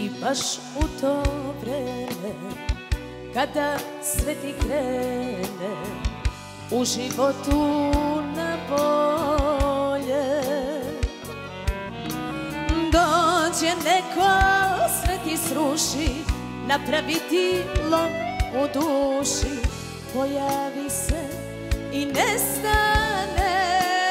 I baš u to vreme, kada sve ti krene u životu na bolje, dođe neko, sve ti sruši, napraviti lom u duši, pojavi se i nestane.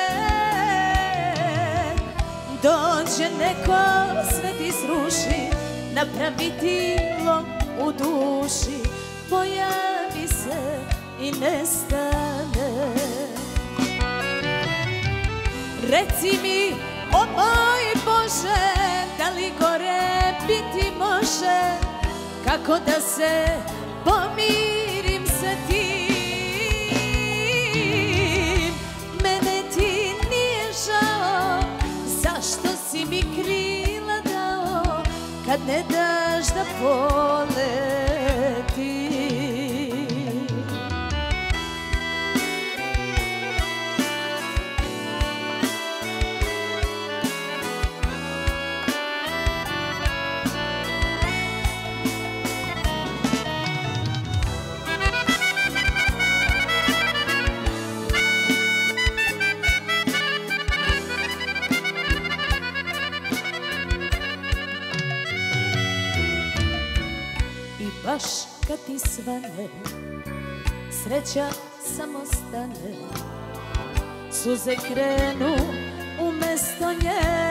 Dođe neko, sve ti sruši, napraviti lom u duši, pojavi se i nestane. Reci mi, o moj Bože, da li gore biti može, kako da se pomirim sa tim? Mene ti nije žao, zašto si mi krila dao, kad ne daš da poletim? Baš kad ti svane, sreća samo stane, suze krenu umesto nje.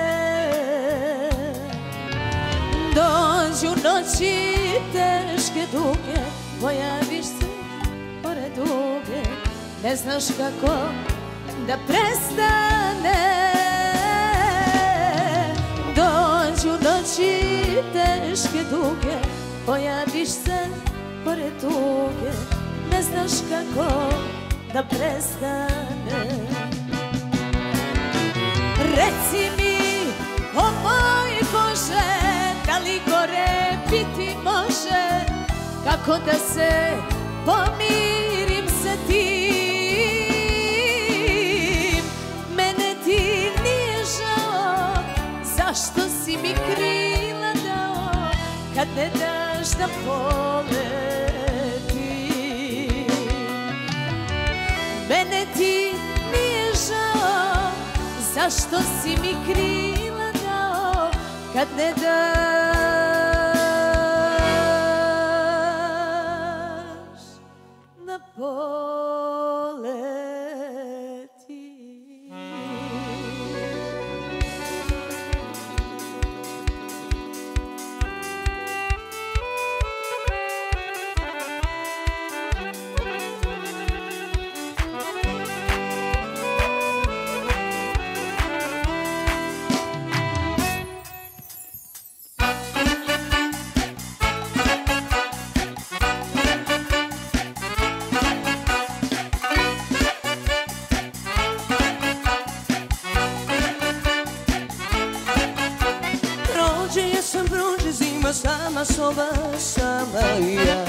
Dođu noći teške duge, pojaviš se pored duge, ne znaš kako da prestane. Dođu noći teške duge, pojaviš se pored tuge, ne znaš kako da prestane. Reci mi, o moj Bože, da li gore biti može, kako da se pomirim sa tim? Mene ti nije žao, zašto si mi krila dao, kad ne daš da poletim? Mene ti nije žao, zašto si mi krila dao, kad ne daš da poletim? Sama soba, sama ja.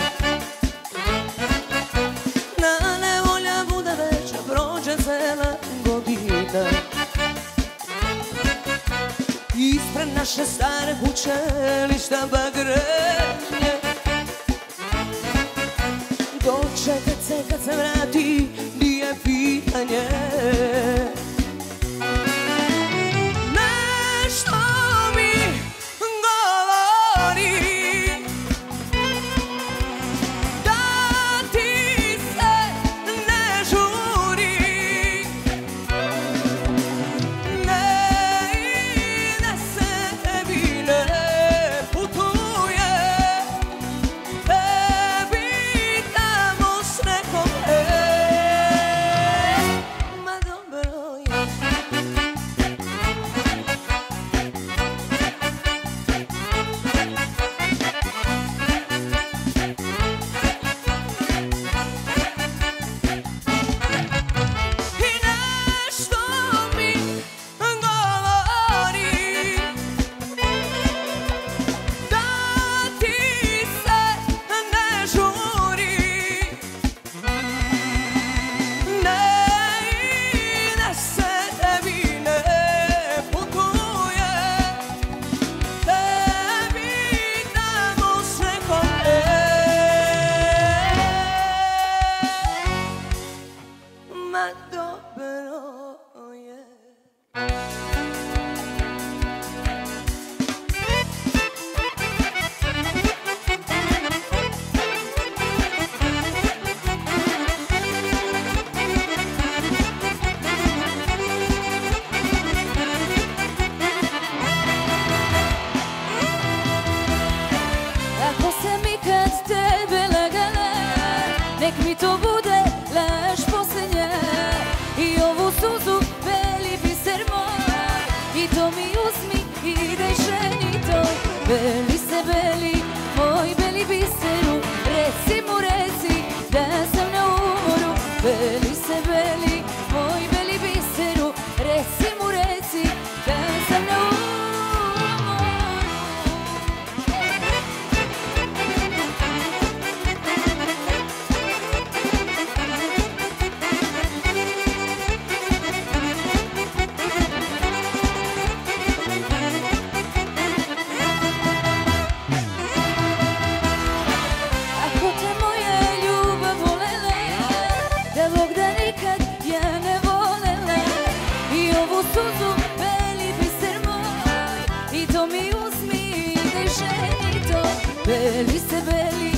Na nevolja bude veća, prođe cela godina. Ispred naše stare kuće ništa bagrenje. Dočekat se kad se vrati, nije pitanje. Putuje beli se beli